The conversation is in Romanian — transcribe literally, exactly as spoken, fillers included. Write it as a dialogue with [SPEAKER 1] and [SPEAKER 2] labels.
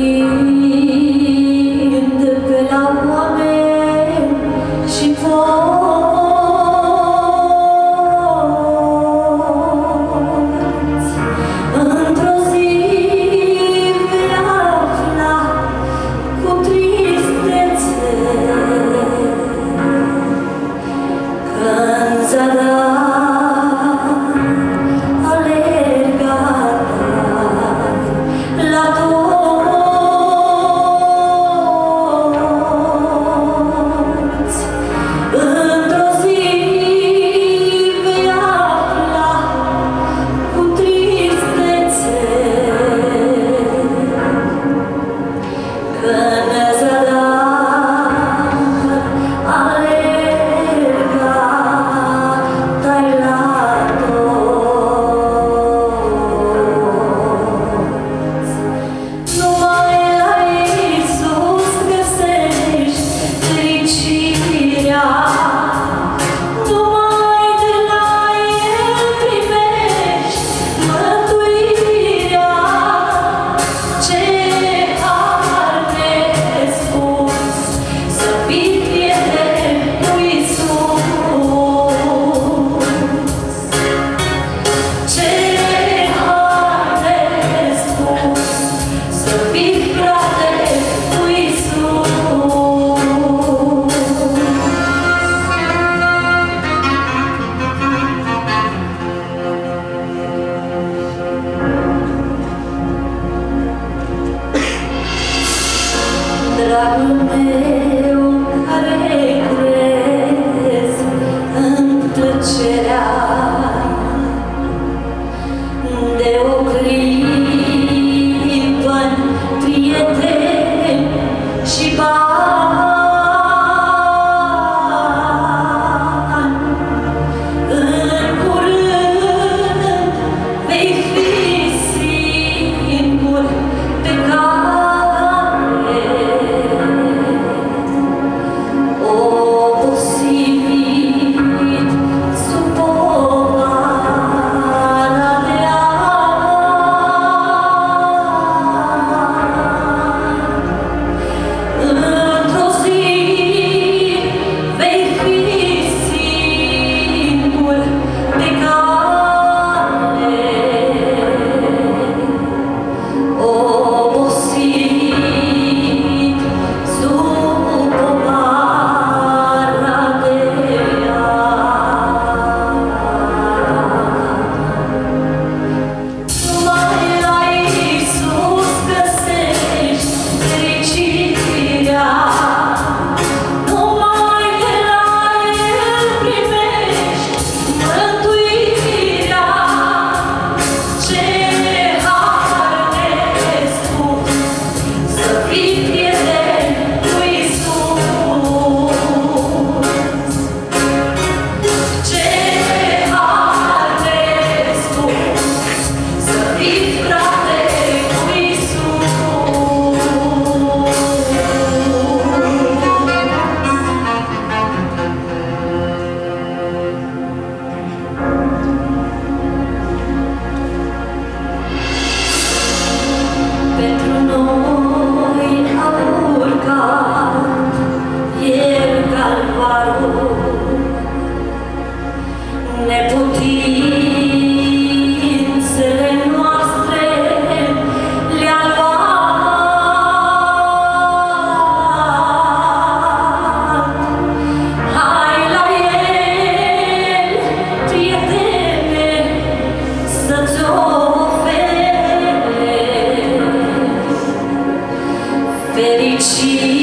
[SPEAKER 1] Dragul meu care crezi în tăcerea de o clipă-n prieten și bani, în curând vei fi singur pe cale. Obosit sub povara de ani, într-o zi vei fi singur pe cale. Obosit sub povara de ani. Numai la Iisus găsești fericirea, numai de la El primești mântuirea. Ce har nespus să fii prieten cu Iisus! Ce har nespus să fii frate cu Iisus! Pentru noi a urcat El Calvarul, neputințele noastre le-a luat. Hai la El, prietene, să-ți ofere fericire.